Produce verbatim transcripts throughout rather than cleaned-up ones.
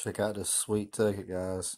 Check out this sweet ticket, guys.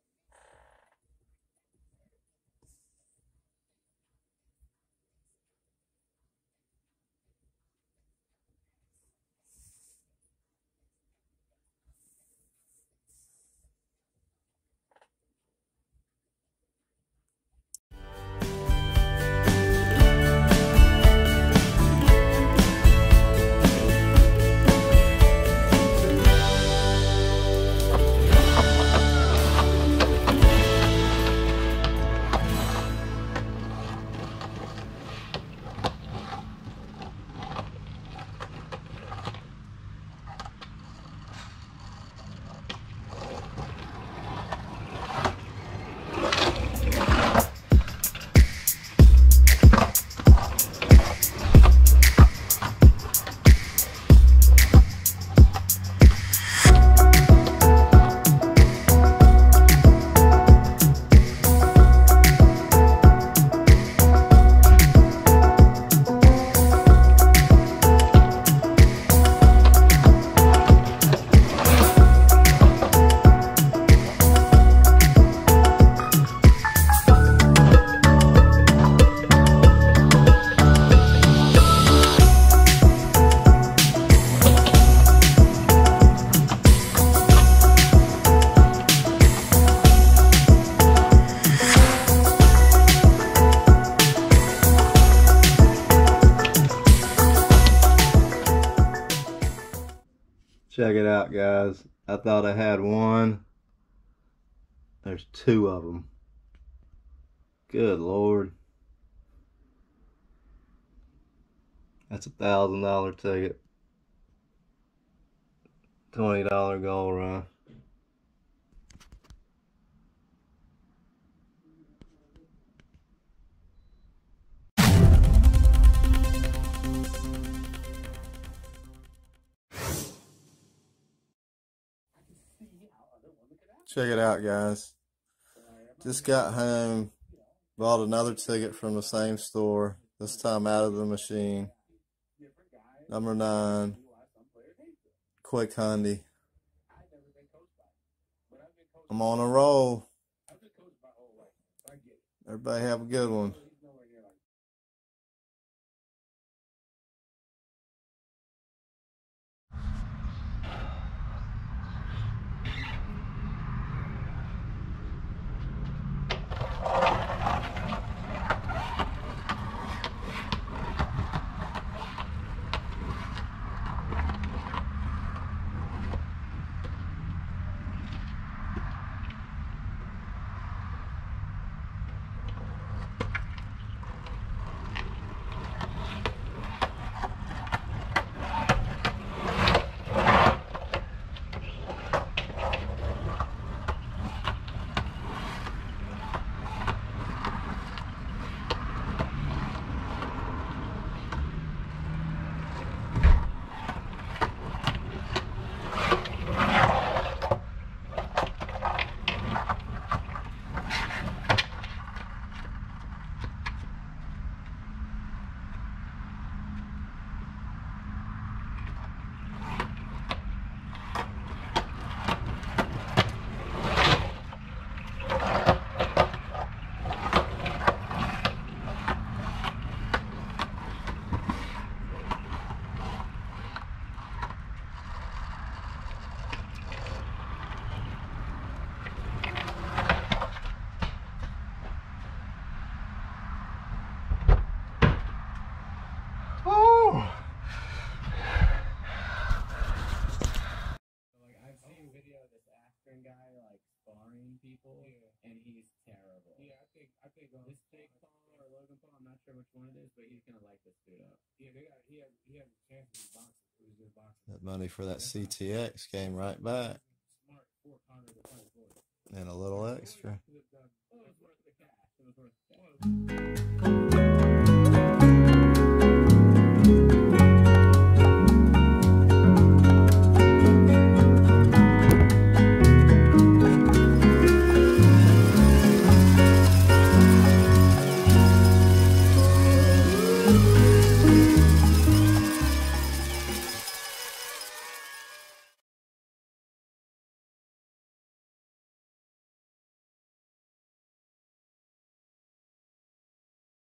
Check it out, guys. I thought I had one. There's two of them. Good Lord. That's a thousand dollar ticket. Twenty dollar gold run. Check it out, guys. Just got home, bought another ticket from the same store, this time out of the machine. Number nine, Quick Hundy. I'm on a roll. Everybody have a good one. Guy like sparring people, yeah. And he's terrible. Yeah, I think I think this Jake Paul or Logan Paul, I'm not sure which one it is, but he's gonna light this dude up. Yeah, they got he has he has a chance to be boxing. He was just boxing. That money for that C T X came right back. Smart four hundred and a little extra. It was worth the cash. It was worth the cash.